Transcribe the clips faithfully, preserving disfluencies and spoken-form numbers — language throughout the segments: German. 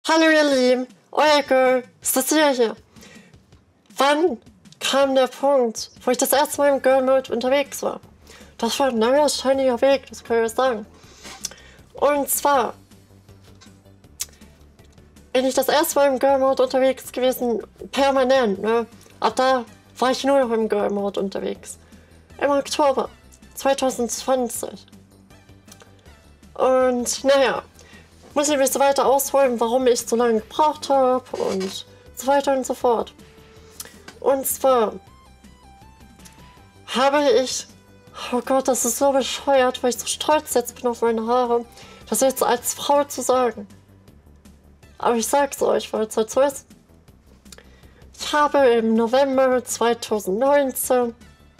Hallo ihr Lieben, euer Girl, Cecilia hier. Wann kam der Punkt, wo ich das erste Mal im Girl Mode unterwegs war? Das war ein neuer, steiniger Weg, das kann ich euch sagen. Und zwar bin ich das erste Mal im Girl Mode unterwegs gewesen, permanent, ne? Ab da war ich nur noch im Girl Mode unterwegs. Im Oktober zwanzig zwanzig. Und naja, muss ich mich so weiter ausholen, warum ich so lange gebraucht habe und so weiter und so fort. Und zwar habe ich, oh Gott, das ist so bescheuert, weil ich so stolz jetzt bin auf meine Haare, das jetzt als Frau zu sagen. Aber ich sag's euch, weil es halt so ist. Ich habe im November zweitausendneunzehn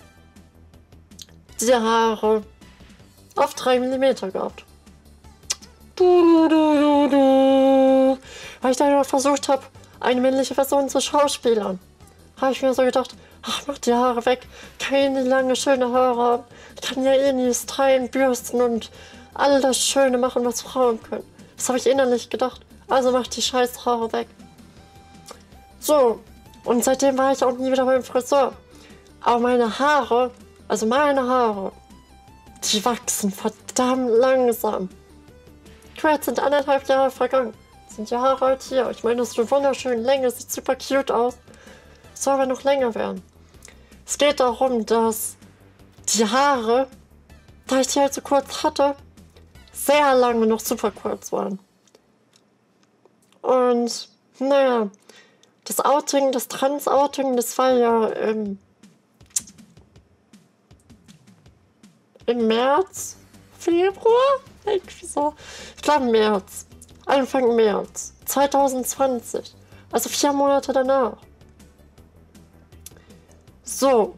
die Haare auf drei Millimeter gehabt. Du, du, du, du. Weil ich dann noch versucht habe, eine männliche Person zu schauspielern, habe ich mir so gedacht, ach, mach die Haare weg, kann ich nie lange schöne Haare haben, ich kann ja eh nie stylen, bürsten und all das Schöne machen, was Frauen können. Das habe ich innerlich gedacht, also mach die scheiß Haare weg. So, und seitdem war ich auch nie wieder beim Friseur. Aber meine Haare, also meine Haare, die wachsen verdammt langsam. Jetzt sind anderthalb Jahre vergangen. Sind die Haare halt hier. Ich meine, das ist eine wunderschöne Länge, sieht super cute aus. Soll aber noch länger werden. Es geht darum, dass die Haare, da ich die halt so kurz hatte, sehr lange noch super kurz waren. Und naja, das Outing, das Trans-Outing, das war ja im, im März, Februar? Irgendwie so. Ich glaube März. Anfang März zwanzig zwanzig. Also vier Monate danach. So.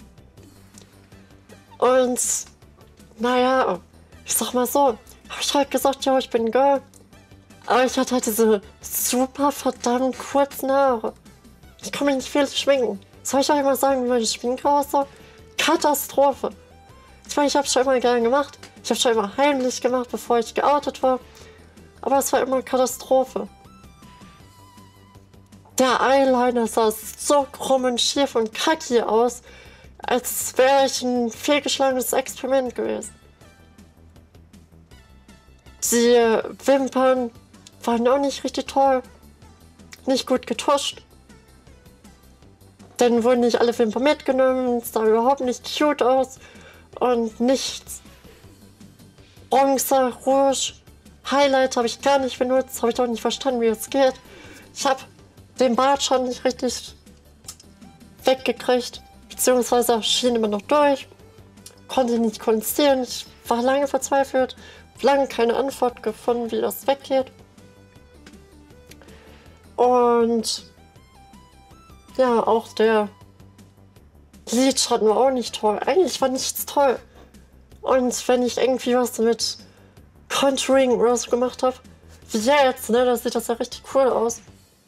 Und naja, ich sag mal so, habe ich halt gesagt, ja, ich bin Girl. Aber ich hatte halt diese super verdammt kurzen Haare. Ich kann mich nicht viel schminken. Soll ich euch mal sagen, wie meine Schminke aussah? Katastrophe. Ich meine, ich habe schon immer gern gemacht. Ich habe schon immer heimlich gemacht, bevor ich geoutet war. Aber es war immer Katastrophe. Der Eyeliner sah so krumm und schief und kacki aus, als wäre ich ein fehlgeschlagenes Experiment gewesen. Die Wimpern waren auch nicht richtig toll. Nicht gut getuscht. Dann wurden nicht alle Wimpern mitgenommen. Es sah überhaupt nicht cute aus. Und nichts. Bronzer, Rouge, Highlight habe ich gar nicht benutzt. Habe ich doch nicht verstanden, wie es geht. Ich habe den Bart schon nicht richtig weggekriegt. Beziehungsweise schien immer noch durch. Konnte nicht konzieren. Ich war lange verzweifelt. Lange keine Antwort gefunden, wie das weggeht. Und ja, auch der Lidschatten war auch nicht toll. Eigentlich war nichts toll. Und wenn ich irgendwie was mit Contouring oder so gemacht habe, wie jetzt, ne, da sieht das ja richtig cool aus.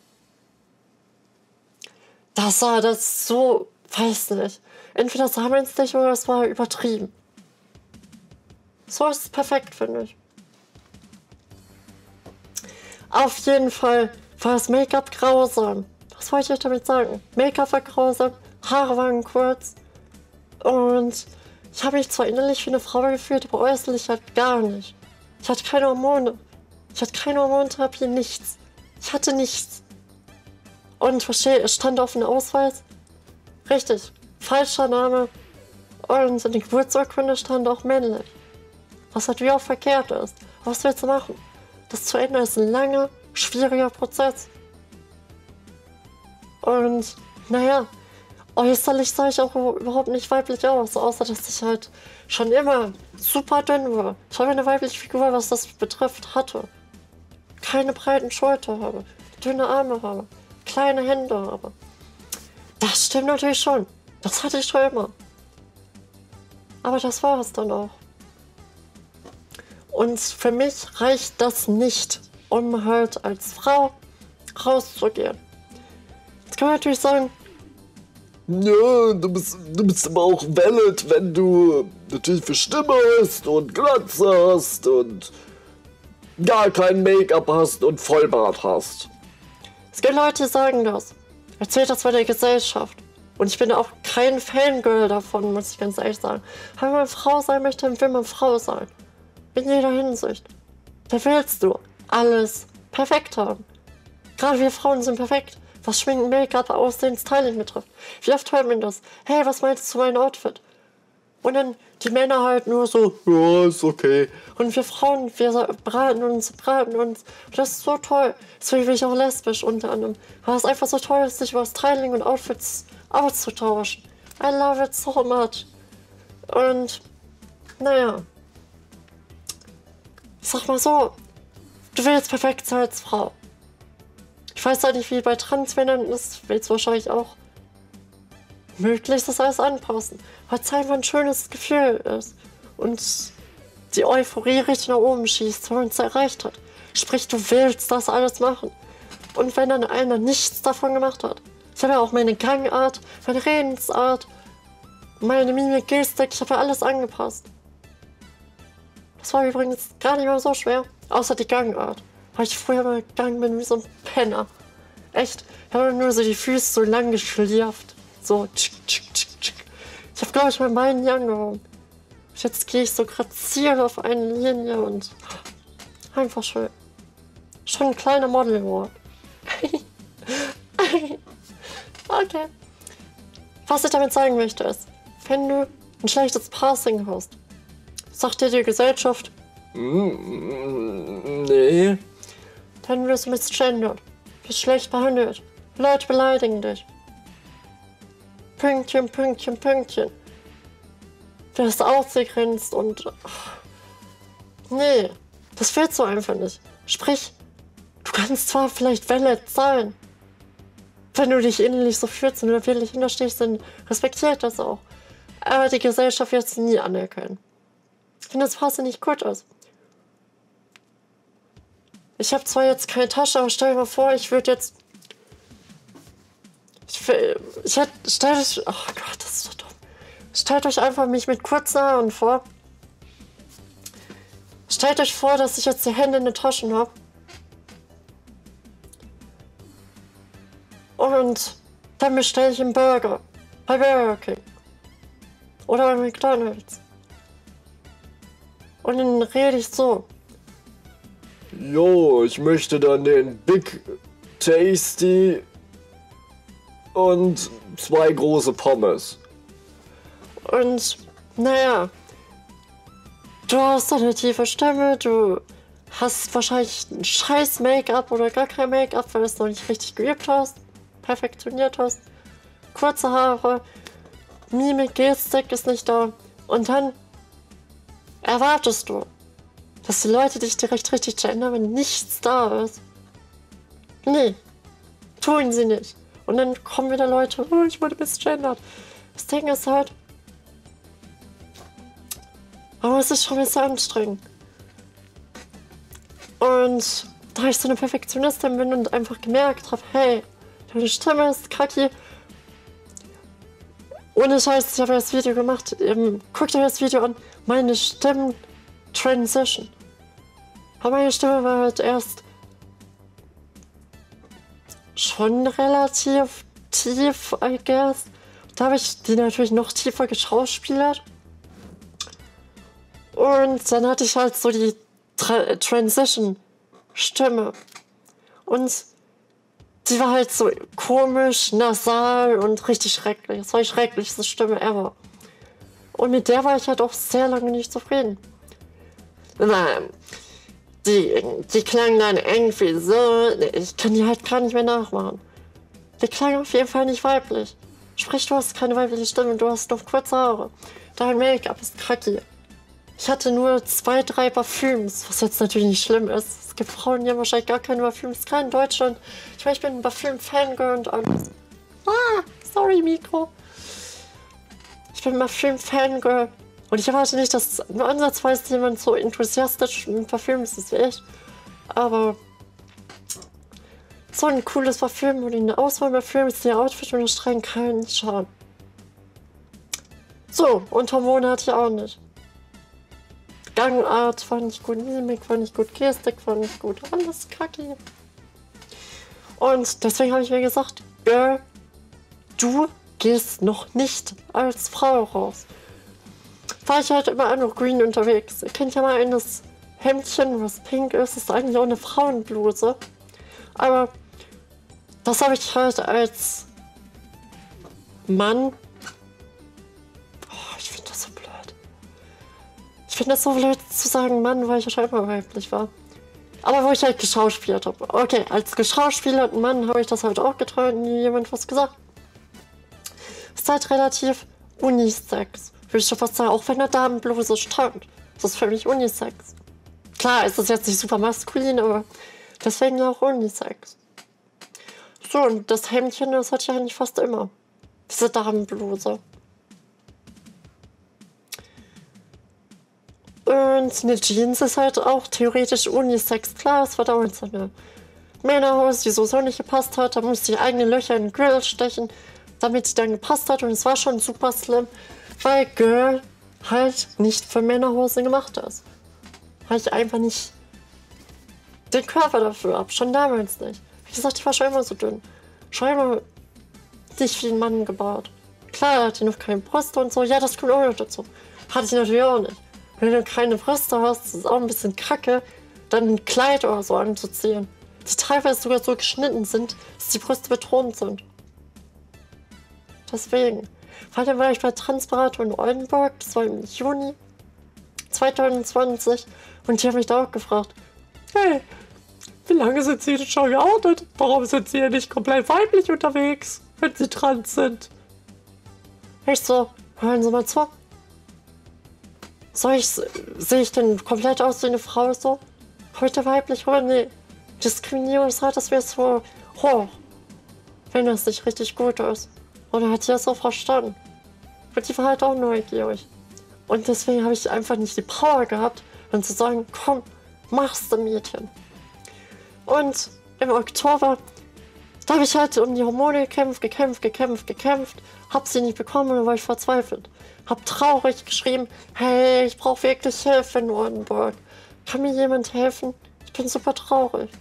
Das sah das so, weiß nicht. Entweder sah man es nicht oder es war übertrieben. So ist es perfekt, finde ich. Auf jeden Fall war das Make-up grausam. Was wollte ich damit sagen? Make-up war grausam, Haare waren kurz und ich habe mich zwar innerlich wie eine Frau gefühlt, aber äußerlich halt gar nicht. Ich hatte keine Hormone. Ich hatte keine Hormontherapie, nichts. Ich hatte nichts. Und verstehe, es stand auf dem Ausweis. Richtig, falscher Name. Und in der Geburtsurkunde stand auch männlich. Was halt wie auch verkehrt ist. Was willst du machen? Das zu ändern ist ein langer, schwieriger Prozess. Und naja, äußerlich sah ich auch überhaupt nicht weiblich aus, außer dass ich halt schon immer super dünn war. Ich habe eine weibliche Figur, was das betrifft, hatte. Keine breiten Schultern habe, dünne Arme habe, kleine Hände habe. Das stimmt natürlich schon. Das hatte ich schon immer. Aber das war es dann auch. Und für mich reicht das nicht, um halt als Frau rauszugehen. Jetzt kann man natürlich sagen, ja, du bist, du bist aber auch valid, wenn du natürlich für Stimme hast und Glatze hast und gar kein Make-up hast und Vollbart hast. Es gibt Leute, die sagen das. Erzählt das bei der Gesellschaft. Und ich bin auch kein Fangirl davon, muss ich ganz ehrlich sagen. Wenn man Frau sein möchte, dann will man Frau sein. In jeder Hinsicht. Da willst du alles perfekt haben. Gerade wir Frauen sind perfekt. Was Schminken, Make-up, Aussehen, Styling betrifft. Wie oft hört man das? Hey, was meinst du zu meinem Outfit? Und dann die Männer halt nur so, ja, ist okay. Und wir Frauen, wir beraten uns, beraten uns. Und das ist so toll. Deswegen bin ich auch lesbisch unter anderem. Weil es einfach so toll ist, sich über Styling und Outfits auszutauschen. I love it so much. Und, naja. Ich sag mal so, du willst perfekt sein als Frau. Ich weiß halt nicht, wie bei Transmännern ist, willst du wahrscheinlich auch möglichst das alles anpassen, weil es einfach ein schönes Gefühl ist und die Euphorie richtig nach oben schießt, wenn man es erreicht hat. Sprich, du willst das alles machen. Und wenn dann einer nichts davon gemacht hat, ich habe ja auch meine Gangart, meine Redensart, meine Mimik, Gestik, ich habe ja alles angepasst. Das war übrigens gar nicht mal so schwer, außer die Gangart, weil ich früher mal gegangen bin wie so ein Penner. Echt, ich habe nur so die Füße so lang geschlieft. So, tschik, tschik, tschik, tschik. Ich habe, glaube ich, mein Bein nie angehauen. Jetzt gehe ich so graziert auf eine Linie und einfach schön. Schon ein kleiner Model geworden. Okay. Was ich damit sagen möchte ist, wenn du ein schlechtes Passing hast, sagt dir die Gesellschaft, Mm, nee. dann wirst du misgendert, wirst schlecht behandelt, Leute beleidigen dich. Pünktchen, Pünktchen, Pünktchen. Du wirst ausgegrenzt und... Ach, nee, das willst du einfach nicht. Sprich, du kannst zwar vielleicht valid sein, wenn du dich innerlich so fühlst und du wirklich hinterstehst, dann respektiert das auch. Aber die Gesellschaft wird es nie anerkennen. Wenn das Passing nicht gut ist. Ich habe zwar jetzt keine Tasche, aber stell dir mal vor, ich würde jetzt... Ich, ich hätte... Stellt euch... Oh Gott, das ist so dumm. Stellt euch einfach mich mit kurzen Haaren vor. Stellt euch vor, dass ich jetzt die Hände in den Taschen habe. Und dann bestelle ich einen Burger. Bei Burger King. Oder bei McDonald's. Und dann rede ich so. Jo, ich möchte dann den Big Tasty und zwei große Pommes. Und naja, du hast eine tiefe Stimme, du hast wahrscheinlich ein scheiß Make-up oder gar kein Make-up, weil du es noch nicht richtig geübt hast, perfektioniert hast. Kurze Haare, Mimik, Gestik ist nicht da. Und dann erwartest du, dass die Leute dich direkt richtig gendern, wenn nichts da ist. Nee, tun sie nicht. Und dann kommen wieder Leute, oh, ich wurde misgendert. Das Ding ist halt, aber es ist schon ein bisschen anstrengend. Und da ich so eine Perfektionistin bin und einfach gemerkt habe, hey, deine Stimme ist kacke. Ohne Scheiß, ich habe das Video gemacht. Ähm, guckt euch das Video an. Meine Stimmen-Transition. Aber meine Stimme war halt erst schon relativ tief, I guess. Da habe ich die natürlich noch tiefer geschauspielert. Und dann hatte ich halt so die Tra Transition-Stimme. Und die war halt so komisch, nasal und richtig schrecklich. Das war die schrecklichste Stimme ever. Und mit der war ich halt auch sehr lange nicht zufrieden. Nein, die, die klang dann irgendwie so, ich kann die halt gar nicht mehr nachmachen. Die klang auf jeden Fall nicht weiblich. Sprich, du hast keine weibliche Stimme, du hast noch kurze Haare. Dein Make-up ist kacke. Ich hatte nur zwei, drei Parfüms, was jetzt natürlich nicht schlimm ist. Es gibt Frauen, die haben wahrscheinlich gar keine Parfüms, gerade in Deutschland. Ich meine, ich bin ein Parfüm-Fangirl und alles. Ah, sorry, Mikro. Ich bin ein Parfüm-Fangirl. Und ich erwarte nicht, dass nur ansatzweise jemand so enthusiastisch mit Parfüms ist wie ich. Aber so ein cooles Parfüm und eine Auswahl Parfüms, die Outfit unterstreichen, kann nicht schaden. So, und Hormone hatte ich auch nicht. Gangart war nicht gut, Mimik war nicht gut, Gestik war nicht gut, alles kacke. Und deswegen habe ich mir gesagt, Girl, du gehst noch nicht als Frau raus. War ich halt immer noch green unterwegs. Ihr kennt ja mal eines Hemdchen, was pink ist, ist eigentlich auch eine Frauenbluse. Aber das habe ich halt als Mann. Oh, ich finde das so blöd. Ich finde das so blöd zu sagen Mann, weil ich ja schon immer weiblich war. Aber wo ich halt geschauspielt habe. Okay, als geschauspielter Mann habe ich das halt auch getan, nie jemand was gesagt. Ist halt relativ unisex. Würde ich schon fast sagen, auch wenn eine Damenbluse stand. Das ist für mich unisex. Klar, ist das jetzt nicht super maskulin, aber deswegen ja auch unisex. So, und das Hemdchen, das hatte ich eigentlich fast immer. Diese Damenbluse. Und eine Jeans ist halt auch theoretisch unisex. Klar, es war damals so eine Männerhose, die so nicht gepasst hat. Da musste ich eigene Löcher in den Grill stechen, damit sie dann gepasst hat. Und es war schon super slim, weil Girl halt nicht für Männerhose gemacht ist. Weil ich einfach nicht den Körper dafür habe. Schon damals nicht. Wie gesagt, ich war schon immer so dünn. Schon immer nicht wie ein Mann gebaut. Klar, hatte ich noch keine Brüste und so. Ja, das kommt auch noch dazu. Hatte ich natürlich auch nicht. Wenn du keine Brüste hast, ist es auch ein bisschen kacke, dann ein Kleid oder so anzuziehen. Die teilweise sogar so geschnitten sind, dass die Brüste betont sind. Deswegen. Weil dann war ich bei Transberatung in Oldenburg, das war im Juni zwanzig zwanzig, und die haben mich da auch gefragt, hey, wie lange sind Sie denn schon geoutet? Warum sind Sie hier nicht komplett weiblich unterwegs, wenn Sie trans sind? Ich so, hören Sie mal zu. Soll ich, sehe ich denn komplett aus wie eine Frau so? Heute weiblich oder nee? Diskriminierungsrate, das wäre so hoch, wenn das nicht richtig gut ist. Und er hat sie das so verstanden. Und die war halt auch neugierig. Und deswegen habe ich einfach nicht die Power gehabt, dann zu sagen, komm, mach's, Mädchen. Und im Oktober, da habe ich halt um die Hormone gekämpft, gekämpft, gekämpft, gekämpft, hab sie nicht bekommen und dann war ich verzweifelt. Hab traurig geschrieben, hey, ich brauche wirklich Hilfe in Oldenburg. Kann mir jemand helfen? Ich bin super traurig.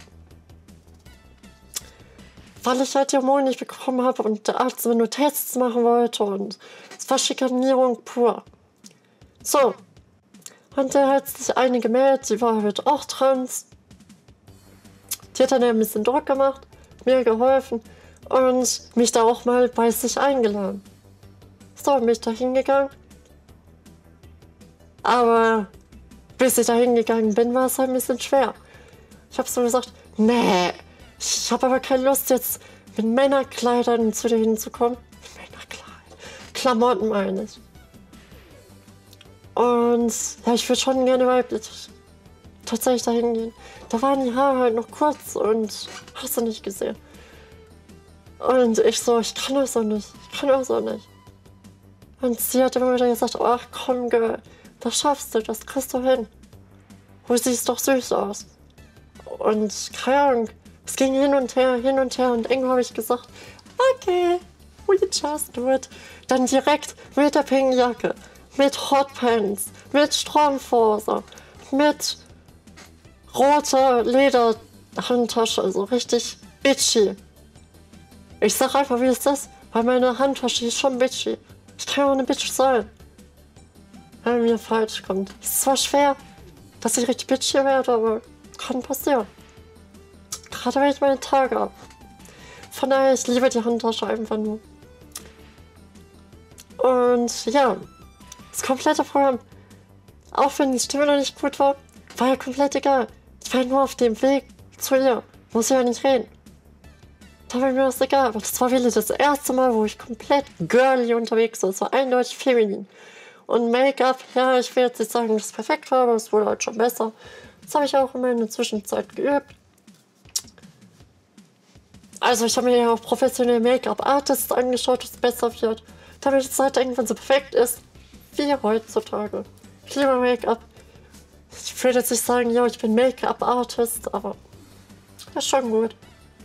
Weil ich halt die Hormone nicht bekommen habe und der Arzt immer nur Tests machen wollte und es war Schikanierung pur. So. Und da hat sich eine gemeldet, die war halt auch trans. Die hat dann ein bisschen Druck gemacht, mir geholfen und mich da auch mal bei sich eingeladen. So, bin ich da hingegangen. Aber bis ich da hingegangen bin, war es halt ein bisschen schwer. Ich habe so gesagt, nee, ich habe aber keine Lust jetzt mit Männerkleidern zu dir hinzukommen. Männerkleidern. Klamotten meine ich. Und ja, ich würde schon gerne weiblich tatsächlich da hingehen. Da waren die Haare halt noch kurz und hast du nicht gesehen. Und ich so, ich kann das so nicht. Ich kann das so nicht. Und sie hat immer wieder gesagt, ach komm, Girl, das schaffst du, das kriegst du hin. Du siehst doch süß aus. Und keine Ahnung, es ging hin und her, hin und her und irgendwann habe ich gesagt, okay, we just do it. Dann direkt mit der pinken Jacke, mit Hotpants, mit Strumpfhose, mit roter Lederhandtasche, also richtig bitchy. Ich sag einfach, wie es ist, weil meine Handtasche ist schon bitchy. Ich kann auch eine Bitch sein. Wenn mir falsch kommt. Es ist zwar schwer, dass ich richtig bitchy werde, aber kann passieren. Gerade wenn ich meine Tage habe. Von daher, ich liebe die Handtasche einfach nur. Und ja, das komplette Programm, auch wenn die Stimme noch nicht gut war, war ja komplett egal. Ich war nur auf dem Weg zu ihr. Muss ja nicht reden. Da war mir das egal, aber das war wirklich das erste Mal, wo ich komplett girly unterwegs war. Es war eindeutig feminin. Und Make-up, ja, ich will jetzt nicht sagen, dass es perfekt war, aber es wurde halt schon besser. Das habe ich auch immer in der Zwischenzeit geübt. Also ich habe mir ja auch professionelle Make-up-Artists angeschaut, dass es besser wird. Damit es halt irgendwann so perfekt ist, wie heutzutage. Ich liebe Make-up. Ich würde jetzt nicht sagen, ja, ich bin Make-up-Artist, aber das ist schon gut.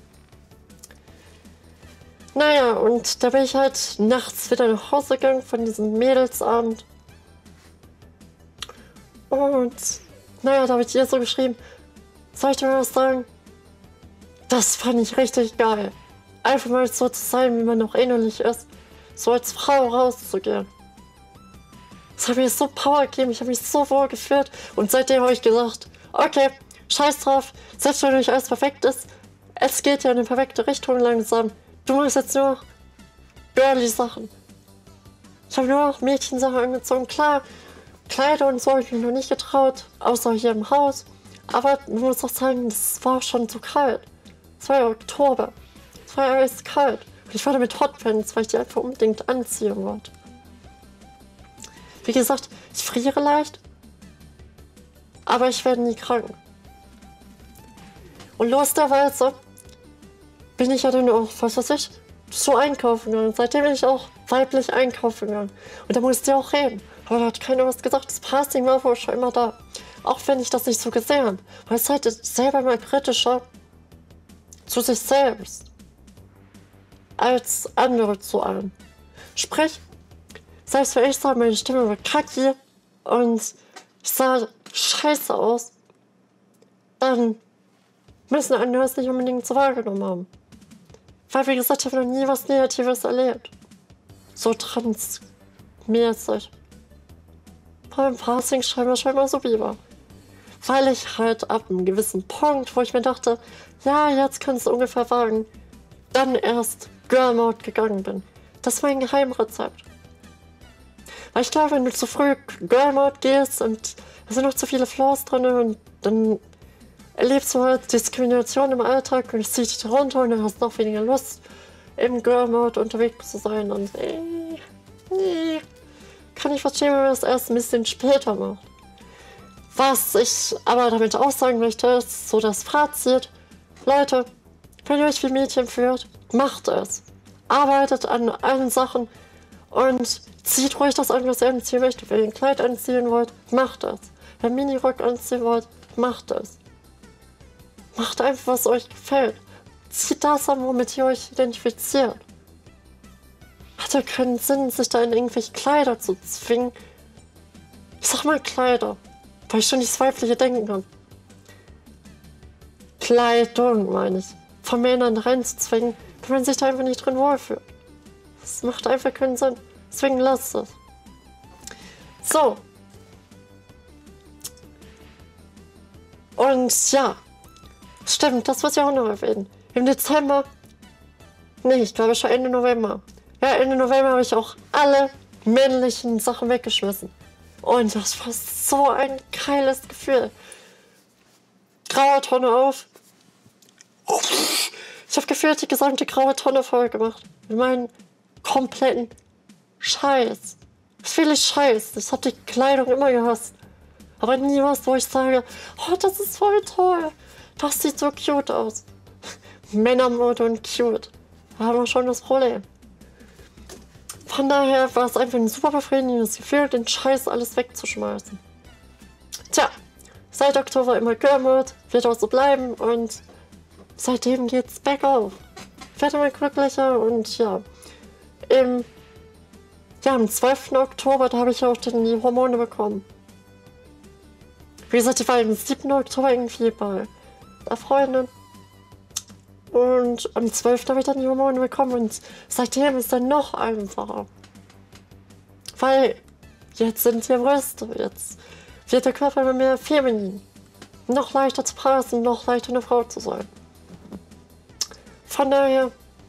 Naja, und da bin ich halt nachts wieder nach Hause gegangen von diesem Mädelsabend. Und naja, da habe ich ihr so geschrieben, soll ich dir was sagen? Das fand ich richtig geil. Einfach mal so zu sein, wie man noch innerlich ist. So als Frau rauszugehen. Das hat mir so Power gegeben, ich habe mich so wohl gefühlt. Und seitdem habe ich gesagt, okay, scheiß drauf, selbst wenn nicht alles perfekt ist, es geht ja in eine perfekte Richtung langsam. Du machst jetzt nur noch girly Sachen. Ich habe nur noch Mädchensachen angezogen. Klar, Kleider und so habe ich mich noch nicht getraut, außer hier im Haus. Aber man muss auch sagen, es war schon zu kalt. Es war ja Oktober. Es war ja alles kalt. Und ich war da mit Hotpants, weil ich die einfach unbedingt anziehen wollte. Wie gesagt, ich friere leicht, aber ich werde nie krank. Und lustigerweise bin ich ja dann auch, was weiß ich, so einkaufen gegangen. Seitdem bin ich auch weiblich einkaufen gegangen. Und da musste ich auch reden. Aber da hat keiner was gesagt. Das Passing war wohl schon immer da. Auch wenn ich das nicht so gesehen habe. Weil es halt selber mal kritischer zu sich selbst als andere zu einem. Sprich, selbst wenn ich sage, meine Stimme war kacke und ich sah scheiße aus, dann müssen andere es nicht unbedingt so wahrgenommen haben. Weil, wie gesagt, ich habe noch nie was Negatives erlebt. So transmäßig. Beim Passing scheinbar scheinbar so wie war. Weil ich halt ab einem gewissen Punkt, wo ich mir dachte, ja, jetzt kannst du ungefähr wagen, dann erst Girl Mode gegangen bin. Das war ein Geheimrezept. Weil ich glaube, wenn du zu früh Girl Mode gehst und da sind noch zu viele Flaws drin und dann erlebst du halt Diskrimination im Alltag und es zieht dich runter und dann hast du noch weniger Lust, im Girl Mode unterwegs zu sein. Und äh, nee, kann ich verstehen, wenn man das erst ein bisschen später macht. Was ich aber damit auch sagen möchte, ist so das Fazit. Leute, wenn ihr euch wie Mädchen fühlt, macht es. Arbeitet an allen Sachen und zieht ruhig das an, was ihr anziehen möchtet. Wenn ihr ein Kleid anziehen wollt, macht es. Wenn ihr einen Minirock anziehen wollt, macht es. Macht einfach, was euch gefällt. Zieht das an, womit ihr euch identifiziert. Hat ja keinen Sinn, sich da in irgendwelche Kleider zu zwingen. Ich sag mal Kleider, weil ich schon dieses weibliche Denken habe. Kleidung, meine ich. Von Männern reinzuzwingen, wenn man sich da einfach nicht drin wohlfühlt. Das macht einfach keinen Sinn. Deswegen lasst es. So. Und ja. Stimmt, das muss ich auch noch erwähnen. Im Dezember. Nee, ich glaube schon Ende November. Ja, Ende November habe ich auch alle männlichen Sachen weggeschmissen. Und das war so ein geiles Gefühl. Graue Tonne auf. Ich habe gefühlt die gesamte graue Tonne voll gemacht. Mit meinen kompletten Scheiß. Viele Scheiß. Ich habe die Kleidung immer gehasst. Aber nie was, wo ich sage, oh, das ist voll toll. Das sieht so cute aus. Männermode und cute. Da haben wir schon das Problem. Von daher war es einfach ein super befriedigendes Gefühl, den Scheiß alles wegzuschmeißen. Tja, seit Oktober immer Girl Mode, wird auch so bleiben und seitdem geht's bergauf. Ich werde immer glücklicher und ja, im, ja, am zwölften Oktober, da habe ich auch dann die Hormone bekommen. Wie gesagt, ich war am siebten Oktober irgendwie bei der Freundin. Und am zwölften habe ich dann die Hormone bekommen und seitdem ist dann noch einfacher. Weil jetzt sind hier Brüste, jetzt wird der Körper immer mehr feminin. Noch leichter zu passen, noch leichter eine Frau zu sein. Von daher,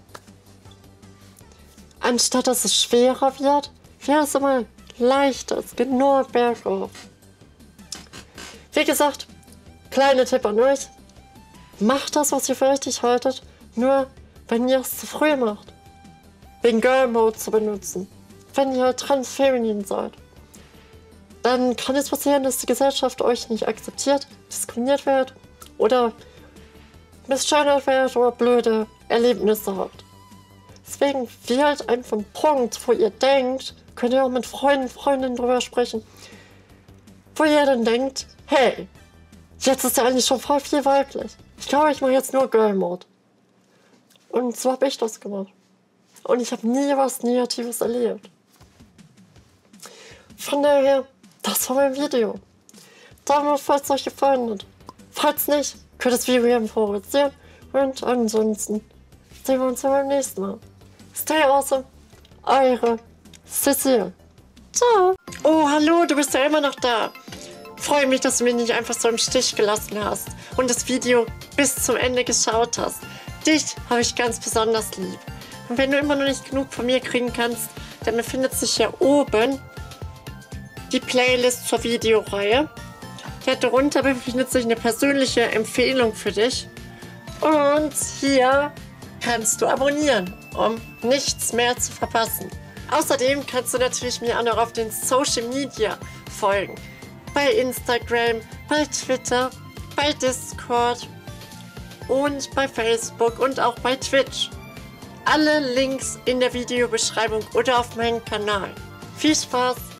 anstatt dass es schwerer wird, wird es immer leichter, es geht nur bergauf. Wie gesagt, kleiner Tipp an euch. Macht das, was ihr für richtig haltet, nur wenn ihr es zu früh macht. Den Girl Mode zu benutzen. Wenn ihr transfeminin seid. Dann kann es passieren, dass die Gesellschaft euch nicht akzeptiert, diskriminiert wird oder misgendert wird oder blöde Erlebnisse habt. Deswegen wählt einfach einen Punkt, wo ihr denkt, könnt ihr auch mit Freunden, Freundinnen drüber sprechen, wo ihr dann denkt, hey, jetzt ist ja eigentlich schon voll viel weiblich. Ich glaube, ich mache jetzt nur Girl Mode. Und so habe ich das gemacht. Und ich habe nie was Negatives erlebt. Von daher, das war mein Video. Daumen, falls es euch gefallen hat. Falls nicht, könnt ihr das Video gerne favorisieren. Und ansonsten sehen wir uns ja beim nächsten Mal. Stay awesome. Eure Cecile. Ciao. Oh, hallo, du bist ja immer noch da. Freue mich, dass du mich nicht einfach so im Stich gelassen hast und das Video bis zum Ende geschaut hast. Dich habe ich ganz besonders lieb. Und wenn du immer noch nicht genug von mir kriegen kannst, dann befindet sich hier oben die Playlist zur Videoreihe. Ja, darunter befindet sich eine persönliche Empfehlung für dich. Und hier kannst du abonnieren, um nichts mehr zu verpassen. Außerdem kannst du natürlich mir auch noch auf den Social Media folgen. Bei Instagram, bei Twitter, bei Discord und bei Facebook und auch bei Twitch. Alle Links in der Videobeschreibung oder auf meinem Kanal. Viel Spaß!